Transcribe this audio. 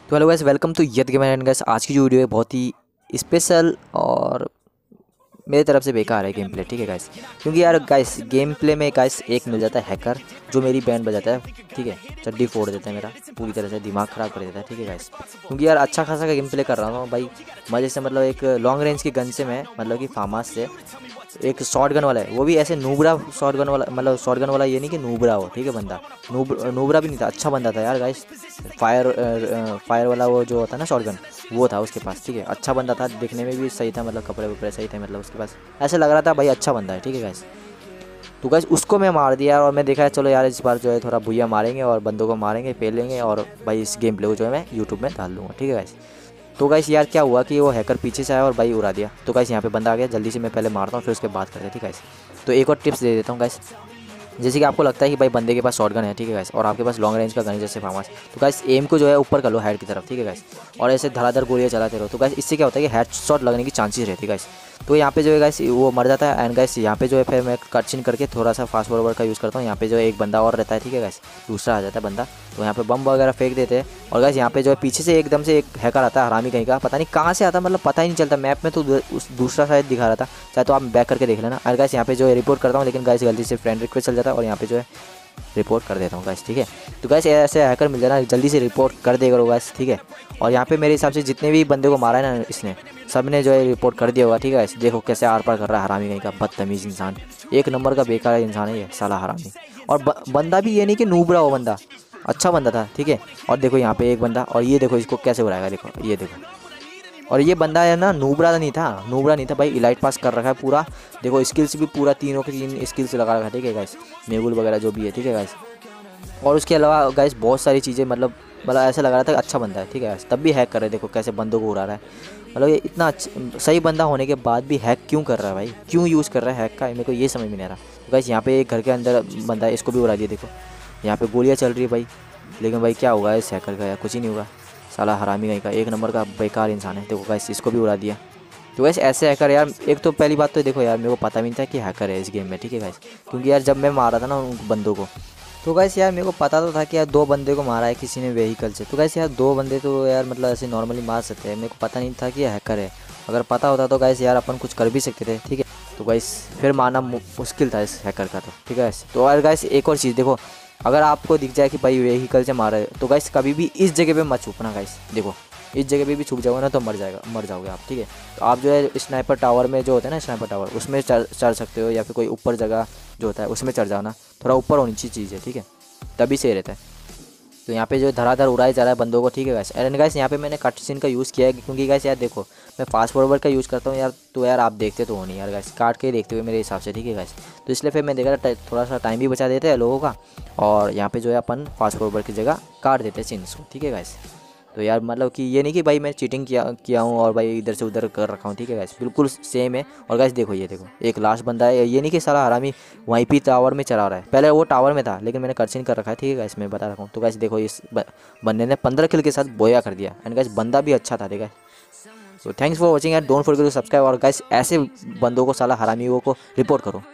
तो hello guys, welcome to याथगाmer and guys, आज की जो वीडियो है बहुत ही स्पेशल और मेरी तरफ से बेकार है गेम प्ले। ठीक है गाइस, क्योंकि यार गाइस गेम प्ले में गाइस एक मिल जाता है हैकर जो मेरी बैंड बजाता है। ठीक है, चड्डी फोड़ देता है, मेरा पूरी तरह से दिमाग ख़राब कर देता है। ठीक है गाइस, क्योंकि यार अच्छा खासा का गेम प्ले कर रहा हूँ भाई मज़े से, मतलब एक लॉन्ग रेंज की गन से मैं मतलब कि फार्मास से एक शॉर्ट गन वाला है, वो भी ऐसे नूबरा शॉर्ट गन वाला, मतलब शॉर्ट गन वाला ये नहीं कि नूबरा हो। ठीक है, बंदा नूबरा भी नहीं था, अच्छा बंदा था यार गाइस। फायर वाला वो जो होता है ना शॉर्ट गन, वो था उसके पास। ठीक है, अच्छा बंदा था, दिखने में भी सही था, मतलब कपड़े वपड़े सही थे, मतलब उसके पास ऐसे लग रहा था भाई अच्छा बंदा है। ठीक है गाइस, तो गाइस उसको मैं मार दिया और मैं देखा है चलो यार इस बार जो है थोड़ा बुया मारेंगे और बंदों को मारेंगे, पेलेंगे और भाई इस गेम प्ले को जो है मैं यूट्यूब में डाल दूँगा। ठीक है गाइस, तो गाइस यार क्या हुआ कि वो हैकर पीछे से आया और भाई उड़ा दिया। तो गाइस यहाँ पे बंदा आ गया, जल्दी से मैं पहले मारता हूँ फिर उसके बाद करते हैं। ठीक है गाइस, तो एक और टिप्स दे देता हूँ गाइस। जैसे कि आपको लगता है कि भाई बंदे के पास शॉटगन है, ठीक है गाइस, और आपके पास लॉन्ग रेंज का गन है जैसे फार्मास, तो गाइस एम को जो है ऊपर कर लो हेड की तरफ। ठीक है गाइस, और ऐसे धड़ाधड़ गोलियां चलाते रहो। तो गाइस इससे क्या होता है कि हेड शॉट लगने की चांसेस रहती है गाइस। तो यहाँ पे जो है गाइस वो मर जाता है। एंड गाइस यहाँ पे जो है फिर मैं कटचिन करके थोड़ा सा फास्ट फॉरवर्ड का यूज़ करता हूँ। यहाँ पे जो है एक बंदा और रहता है। ठीक है गाइस, दूसरा आ जाता है बंदा, तो यहाँ पे बम वगैरह फेंक देते हैं। और गाइस यहाँ पे जो है पीछे से एकदम से एक हैकर आता है, हरामी कहीं का, पता नहीं कहाँ से आता है, मतलब पता ही नहीं चलता मैप में, तो उस दूसरा शायद दिखा रहा था, चाहे तो आप बैक करके देख लेना। और गाइस यहाँ पे जो है रिपोर्ट करता हूँ, लेकिन गाइस गलती से फ्रेंड रिक्वेस्ट चल जाता है और यहाँ पे जो है रिपोर्ट कर देता हूँ गाइस। ठीक है, तो गाइस ऐसे हैकर मिल जाना, जल्दी से रिपोर्ट कर देगा गाइस। ठीक है, और यहाँ पे मेरे हिसाब से जितने भी बंदे को मारा है ना इसने, सब ने जो है रिपोर्ट कर दिया होगा। ठीक है गाइस, देखो कैसे आर पार कर रहा है हरामी कहीं का, बदतमीज़ इंसान, एक नंबर का बेकार इंसान है ये साला हरामी। और बंदा भी ये नहीं कि नूबरा हो, बंदा अच्छा बंदा था। ठीक है, और देखो यहाँ पे एक बंदा, और ये देखो इसको कैसे उड़ाएगा, देखो ये देखो। और ये बंदा है ना नूबरा नहीं था, नूबरा नहीं था भाई, इलाइट पास कर रखा है पूरा। देखो स्किल्स भी पूरा तीनों के तीन स्किल्स लगा रखा है। ठीक है गाइस, मेगुल वगैरह जो भी है। ठीक है गाइस, और उसके अलावा गाइस बहुत सारी चीज़ें, मतलब ऐसा लग रहा था कि अच्छा बंदा है। ठीक है गाइस, तब भी हैक कर रहे, देखो कैसे बंदों को उड़ा रहा है। मतलब ये इतना सही बंदा होने के बाद भी हैक क्यों कर रहा है भाई, क्यों यूज़ कर रहा है हैक का, मेरे को ये समझ में नहीं आ रहा। तो गाइस यहाँ पे एक घर के अंदर बंदा है, इसको भी उड़ा दिया। देखो यहाँ पे गोलियाँ चल रही है भाई, लेकिन भाई क्या होगा इस हैकर का, यार कुछ ही नहीं होगा, साला हरामी कहीं का, एक नंबर का बेकार इंसान है। देखो गाइस इसको भी उड़ा दिया। तो गाइस ऐसे हैकर यार, एक तो पहली बात तो देखो यार मेरे को पता भी नहीं था कि हैकर है इस गेम में। ठीक है गाइस, क्योंकि यार जब मैं मार रहा था ना उन बंदों को, तो गाइस यार मेरे को पता तो था कि यार दो बंदे को मारा है किसी ने व्हीकल से। तो गाइस यार दो बंदे तो यार मतलब ऐसे नॉर्मली मार सकते हैं, मेरे को पता नहीं था कि ये हैकर है। अगर पता होता तो गाइस यार अपन कुछ कर भी सकते थे। ठीक है, तो गाइस फिर मारना मुश्किल था इस हैकर का। तो ठीक है गाइस, तो और गाइस एक और चीज़ देखो, अगर आपको दिख जाए कि भाई व्हीकल से मारा है, तो गाइस कभी भी इस जगह पे मत छुपना गाइस। देखो इस जगह पे भी छुप जाओगे ना तो मर जाओगे आप। ठीक है, तो आप जो है स्नाइपर टावर में जो होता है ना, स्नाइपर टावर, उसमें चढ़ सकते हो, या फिर कोई ऊपर जगह जो होता है उसमें चढ़ जाना, थोड़ा ऊपर होनी चाहिए चीज़ है। ठीक है, तभी सही रहता है। तो यहाँ पे जो धड़ाधड़ उड़ाया जा रहा है बंदों को। ठीक है गाइस, एंड गाइस यहाँ पे मैंने कट सीन का यूज़ किया है, क्योंकि गाइस यार देखो मैं फास्ट फॉरवर्ड का यूज़ करता हूँ यार, तो यार आप देखते तो हो नहीं यार गाइस, काट के ही देखते हुए मेरे हिसाब से। ठीक है गाइस, तो इसलिए फिर मैं देखा थोड़ा सा टाइम भी बचा देते हैं लोगों का, और यहाँ पे जो है अपन फास्ट फॉरवर्ड की जगह काट देते हैं सीन्स को। ठीक है गाइस, तो यार मतलब कि ये नहीं कि भाई मैं चीटिंग किया हूँ और भाई इधर से उधर कर रखा हूँ। ठीक है गाइस, बिल्कुल सेम है। और गाइस देखो ये देखो एक लास्ट बंदा है, ये नहीं कि सारा हरामी वहीं पे टावर में चला रहा है, पहले वो टावर में था लेकिन मैंने कर्सिंग कर रखा है। ठीक है गाइस, मैं बता रखा हूँ। तो गाइस देखो इस बंदे ने 15 किल के साथ बोया कर दिया, एंड गाइस बंदा भी अच्छा था। ठीक है, तो थैंक्स फॉर वॉचिंग यार, डोंट फॉरगेट टू सब्सक्राइब। और गाइस ऐसे बंदों को, साला हरामियों को रिपोर्ट करो।